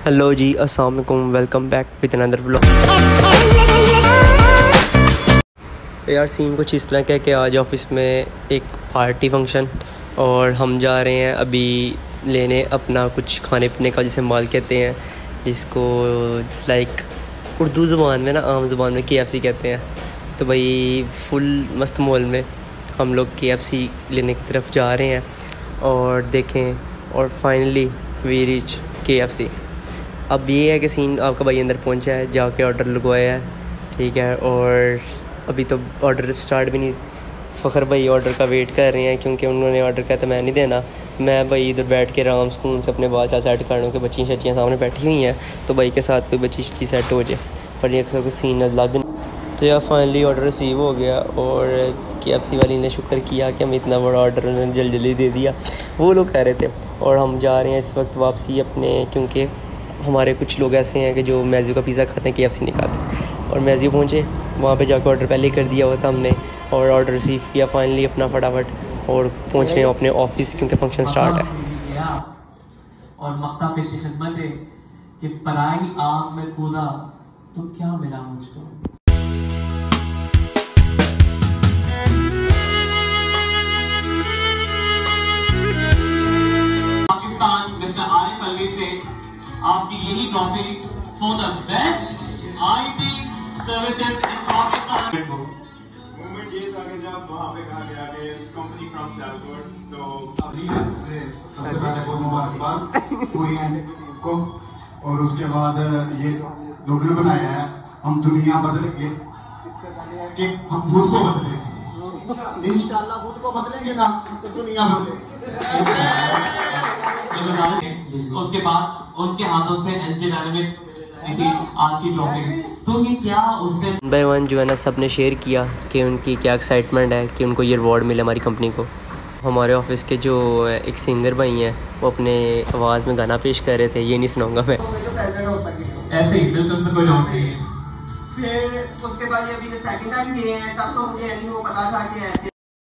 Hello ji, अस्सलाम वालेकुम, welcome back with another vlog. यार सीन कुछ इस तरह का है कि आज ऑफिस में एक पार्टी फंक्शन और हम जा रहे हैं अभी लेने अपना कुछ खाने पीने का, जिसे माल कहते हैं, जिसको लाइक उर्दू ज़ुबान में ना, आम ज़ुबान में KFC कहते हैं। तो भाई फुल मस्त मॉल में हम लोग KFC लेने की तरफ जा रहे हैं और देखें, और फाइनली वी रीच KFC। अब ये है कि सीन आपका भाई अंदर पहुंचा है, जाके ऑर्डर लगवाया है, ठीक है, और अभी तो ऑर्डर स्टार्ट भी नहीं। फ़खर भाई ऑर्डर का वेट कर रहे हैं क्योंकि उन्होंने ऑर्डर किया था, मैं नहीं देना। मैं भाई इधर बैठ के आराम सुकून से अपने बाल सेट कर लूँ कि बच्चियाँ शच्चियाँ सामने बैठी हुई हैं, तो भाई के साथ कोई बच्ची शच्ची सेट हो जाए, पर ये कोई सीन अलग। तो यार फाइनली ऑर्डर रिसीव हो गया और KFC वाली ने शुक्र किया कि हमें इतना बड़ा ऑर्डर उन्होंने जल्दी जल्दी दे दिया, वो लोग कह रहे थे। और हम जा रहे हैं इस वक्त वापसी अपने, क्योंकि हमारे कुछ लोग ऐसे हैं कि जो मैज़ियो का पिज़्ज़ा खाते हैं, KFC नहीं खाते। और मैज़ियो पहुँचे, वहाँ पे जाकर ऑर्डर पहले कर दिया हुआ था हमने, और ऑर्डर रिसीव किया फाइनली अपना फटाफट, और पहुँच रहे हैं अपने ऑफिस क्योंकि फंक्शन स्टार्ट है। और मक्ता पे खिदमत है कि पराई आग में कूदा तो क्या मिला मुझको। पाकिस्तान मिस्टर आरिफ अलवी से आपकी यही trophy for the best IT services in Pakistan. Movement ये था कि जब वहाँ पे कहा गया कि कंपनी फ्रॉम सैलकोट, तो सबसे पहले बहुत मुबारकबाद पूरी को, और उसके बाद ये लोगो बनाया है हम दुनिया बदलेंगे, कि हम खुद को बदलेंगे इंशाल्लाह, खुद को बदलेंगे ना तो दुनिया बदलेगी। उसके बाद उनके हाथों से एनजे डायनामिक्स आज की ट्रॉफी, तो ये क्या उस दिन बाय वन जो है ना सब ने शेयर किया कि उनकी क्या एक्साइटमेंट है कि उनको ये अवार्ड मिला हमारी कंपनी को। हमारे ऑफिस के जो एक सिंगर भाई हैं वो अपने आवाज़ में गाना पेश कर रहे थे, ये नहीं सुनाऊंगा मैं। ऐसे ही बिल्कुल में कोई और नहीं। फिर उसके बाद अभी जो सेकंड टाइम लिए हैं, तब तो मुझे नहीं वो पता था कि ऐसे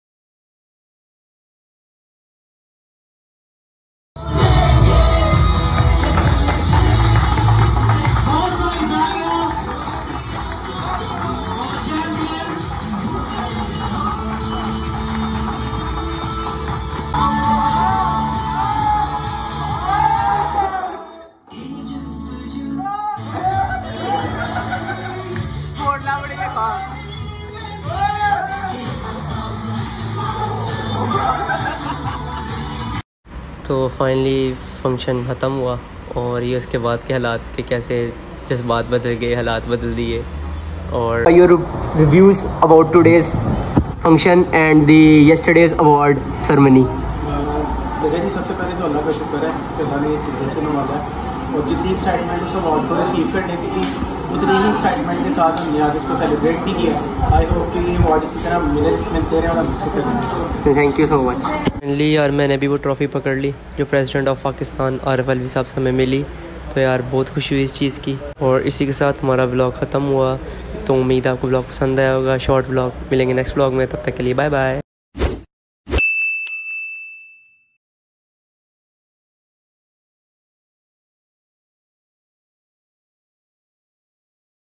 तो फाइनली फंक्शन ख़त्म हुआ और ये उसके बाद के हालात के कैसे जज्बात बदल गए, हालात बदल दिए। और your reviews about today's function and the yesterday's award ceremony. जी सबसे पहले तो अल्लाह का शुक्र है कि अल्लाह ने इस सिलसिले में वाला है, और जितनी एक्साइटमेंट उस अवार्ड को रिसीव करने की थी उतनी ही एक्साइटमेंट के साथ हमने आज उसको सेलिब्रेट भी किया। आई होप कि ये अवार्ड इसी तरह मिलते रहे और हमसे। Thank you so much. Finally यार मैंने भी वो ट्रॉफ़ी पकड़ ली जो प्रेसिडेंट ऑफ पाकिस्तान आरिफ अलवी साहब से हमें मिली, तो यार बहुत खुशी हुई इस चीज़ की। और इसी के साथ हमारा व्लॉग ख़त्म हुआ, तो उम्मीद है आपको व्लॉग पसंद आया होगा, शॉर्ट व्लॉग। मिलेंगे नेक्स्ट व्लॉग में, तब तक के लिए बाय बाय।